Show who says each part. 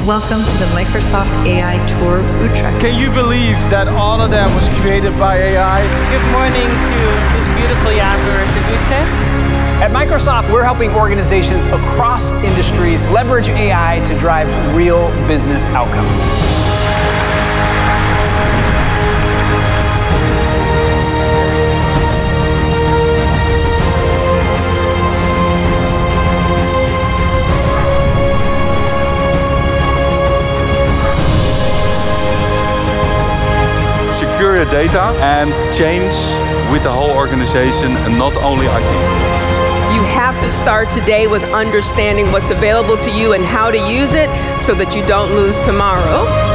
Speaker 1: Welcome to the Microsoft AI Tour Utrecht.
Speaker 2: Can you believe that all of that was created by AI?
Speaker 3: Good morning to this beautiful Jaarbeurs in Utrecht.
Speaker 4: At Microsoft, we're helping organizations across industries leverage AI to drive real business outcomes.
Speaker 5: Secure your data and change with the whole organization and not only IT.
Speaker 6: You have to start today with understanding what's available to you and how to use it so that you don't lose tomorrow.